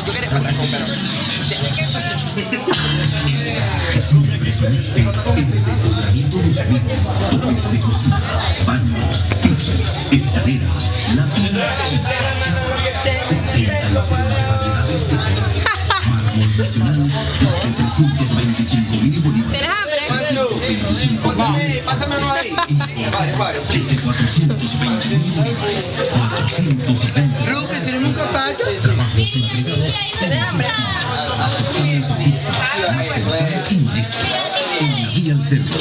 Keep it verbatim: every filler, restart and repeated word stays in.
No, yo quería pataco, pero... Siempre soñaste en el decoramiento de su vida, toques de cocina, baños, pisos, escaleras, lápidas y setenta y seis variedades de colores. Mármol nacional desde trescientos veinticinco mil bolívares. ¿Tienes hambre? trescientos veinticinco dólares. Pásamelo ahí. Vale, vale. Desde cuatrocientos veinte mil bolívares. cuatrocientos veinte. Lucas, tenemos un caballo. Trabajos entregados en hambre? Aceptamos visa más cercana y molesta. En la vía alterna.